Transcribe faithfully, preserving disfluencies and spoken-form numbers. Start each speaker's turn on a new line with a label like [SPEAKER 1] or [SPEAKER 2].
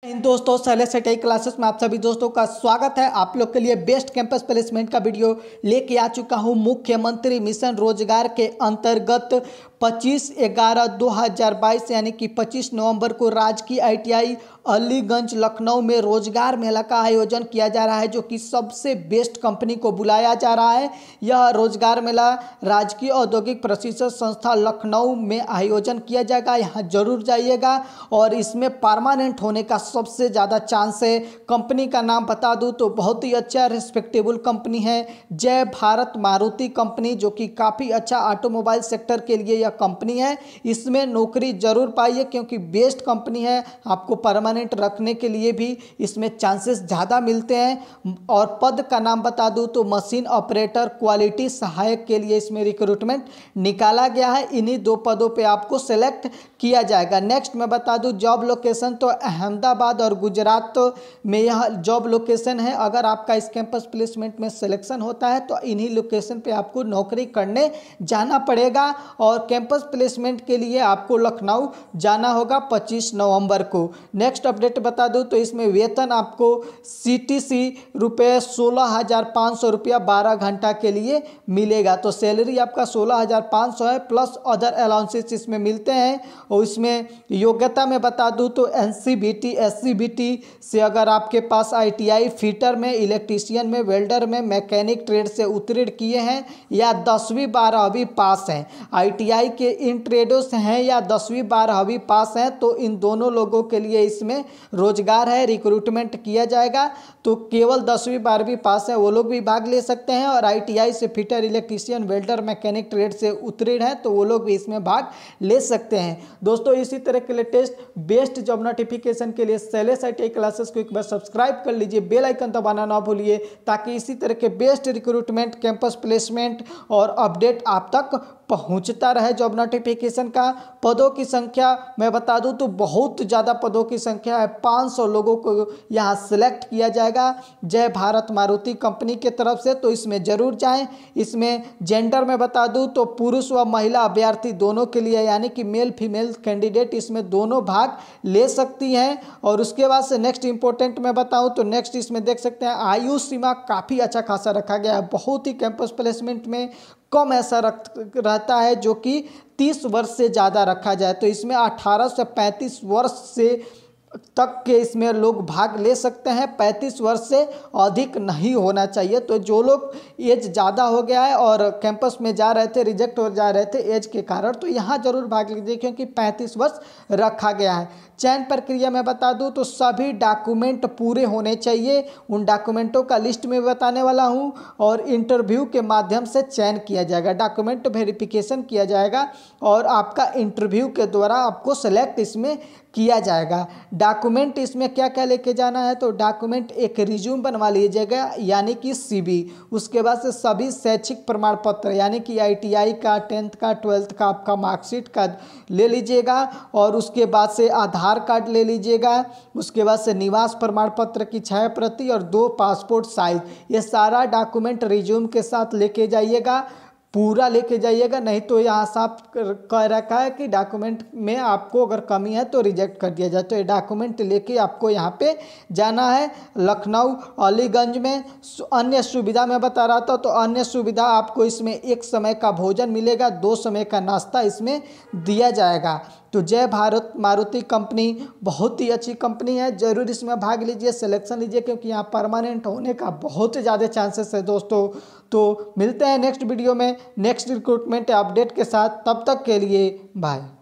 [SPEAKER 1] इन दोस्तों Shailesh take classes में आप सभी दोस्तों का स्वागत है। आप लोग के लिए बेस्ट कैंपस प्लेसमेंट का वीडियो लेके आ चुका हूं। मुख्यमंत्री मिशन रोजगार के अंतर्गत पच्चीस ग्यारह दो हज़ार बाईस यानी कि पच्चीस नवंबर को राजकीय आईटीआई अलीगंज लखनऊ में रोजगार मेला का आयोजन किया जा रहा है, जो कि सबसे बेस्ट कंपनी को बुलाया जा रहा है। यह रोजगार मेला राजकीय औद्योगिक प्रशिक्षण संस्था लखनऊ में आयोजन किया जाएगा। यहाँ जरूर जाइएगा और इसमें परमानेंट होने का सबसे ज़्यादा चांस है। कंपनी का नाम बता दूं तो बहुत ही अच्छा रिस्पेक्टेबल कंपनी है, जय भारत मारुति कंपनी, जो कि काफ़ी अच्छा ऑटोमोबाइल सेक्टर के लिए यह कंपनी है। इसमें नौकरी जरूर पाइए क्योंकि बेस्ट कंपनी है। आपको परमानेंट रखने के लिए भी इसमें चांसेस ज़्यादा मिलते हैं। और पद का नाम बता दूं तो मशीन ऑपरेटर क्वालिटी सहायक के लिए इसमें रिक्रूटमेंट निकाला गया है। इन्हीं दो पदों पे आपको सेलेक्ट किया जाएगा। नेक्स्ट मैं बता दूं जॉब लोकेशन तो अहमदाबाद और गुजरात में यह जॉब लोकेशन है। अगर आपका इस कैंपस प्लेसमेंट में सिलेक्शन होता है तो इन्हीं लोकेशन पे आपको नौकरी करने जाना पड़ेगा। और कैंपस प्लेसमेंट के लिए आपको लखनऊ जाना होगा पच्चीस नवंबर को। नेक्स्ट अपडेट बता दूं तो इसमें वेतन आपको सी टी सी रुपये सोलह हज़ार पाँच सौ रुपया बारह घंटा के लिए मिलेगा। तो सैलरी आपका सोलह हज़ार पाँच सौ है, प्लस अदर अलाउंसेस इसमें मिलते हैं। और इसमें योग्यता में बता दूं तो N C V T S C V T से अगर आपके पास आई टी आई फिटर में, इलेक्ट्रीशियन में, वेल्डर में, मैकेनिक ट्रेड से उत्तीर्ण किए हैं या दसवीं बारहवीं पास हैं, आई टी आई के इन ट्रेडों से हैं या दसवीं बारहवीं पास हैं, तो इन दोनों लोगों के लिए इसमें रोजगार है, रिक्रूटमेंट किया जाएगा। तो केवल दसवीं बारहवीं पास है वो लोग भी भाग ले सकते हैं। और आई टी आई से fitter, electrician, welder, mechanic trade से उत्तीर्ण है तो वो लोग भी इसमें भाग ले सकते हैं। दोस्तों इसी तरह के लेटेस्ट बेस्ट जॉब नोटिफिकेशन के लिए Shailesh I T I classes को एक बार सब्सक्राइब कर लीजिए, बेल आइकन दबाना ना भूलिए, ताकि इसी तरह के बेस्ट रिक्रूटमेंट, कैंपस प्लेसमेंट और अपडेट आप तक पहुंचता रहे। जॉब नोटिफिकेशन का पदों की संख्या मैं बता दूं तो बहुत ज़्यादा पदों की संख्या है। पाँच सौ लोगों को यहाँ सिलेक्ट किया जाएगा जय भारत मारुति कंपनी के तरफ से, तो इसमें जरूर जाएं। इसमें जेंडर में बता दूं तो पुरुष व महिला अभ्यर्थी दोनों के लिए, यानी कि मेल फीमेल कैंडिडेट इसमें दोनों भाग ले सकती हैं। और उसके बाद से नेक्स्ट इंपॉर्टेंट मैं बताऊं तो नेक्स्ट इसमें देख सकते हैं आयु सीमा काफ़ी अच्छा खासा रखा गया है। बहुत ही कैंपस प्लेसमेंट में कम ऐसा रख रहता है जो कि तीस वर्ष से ज़्यादा रखा जाए। तो इसमें अठारह से पैंतीस वर्ष से तक के इसमें लोग भाग ले सकते हैं। पैंतीस वर्ष से अधिक नहीं होना चाहिए। तो जो लोग एज ज़्यादा हो गया है और कैंपस में जा रहे थे, रिजेक्ट हो जा रहे थे एज के कारण, तो यहाँ जरूर भाग लीजिए क्योंकि पैंतीस वर्ष रखा गया है। चयन प्रक्रिया में बता दूं तो सभी डॉक्यूमेंट पूरे होने चाहिए। उन डॉक्यूमेंटों का लिस्ट में बताने वाला हूं और इंटरव्यू के माध्यम से चयन किया जाएगा, डॉक्यूमेंट वेरिफिकेशन किया जाएगा और आपका इंटरव्यू के द्वारा आपको सेलेक्ट इसमें किया जाएगा। डॉक्यूमेंट इसमें क्या क्या लेके जाना है तो डॉक्यूमेंट एक रिज्यूम बनवा लीजिएगा, यानी कि सी वी। उसके बाद से सभी शैक्षिक प्रमाण पत्र, यानी कि आई टी आई का, टेंथ का, ट्वेल्थ का, आपका मार्कशीट का ले लीजिएगा। और उसके बाद से आधार कार्ड ले लीजिएगा। उसके बाद से निवास प्रमाण पत्र की छाया प्रति और दो पासपोर्ट साइज, ये सारा डॉक्यूमेंट रिज्यूम के साथ लेके जाइएगा, पूरा लेके जाइएगा। नहीं तो यहाँ साफ कह रखा है कि डॉक्यूमेंट में आपको अगर कमी है तो रिजेक्ट कर दिया जाए। तो ये डॉक्यूमेंट लेके आपको यहाँ पे जाना है लखनऊ अलीगंज में। अन्य सुविधा मैं बता रहा था तो अन्य सुविधा आपको इसमें एक समय का भोजन मिलेगा, दो समय का नाश्ता इसमें दिया जाएगा। तो जय भारत मारुति कंपनी बहुत ही अच्छी कंपनी है, जरूर इसमें भाग लीजिए, सिलेक्शन लीजिए क्योंकि यहाँ परमानेंट होने का बहुत ज़्यादा चांसेस है दोस्तों। तो मिलते हैं नेक्स्ट वीडियो में नेक्स्ट रिक्रूटमेंट अपडेट के साथ, तब तक के लिए बाय।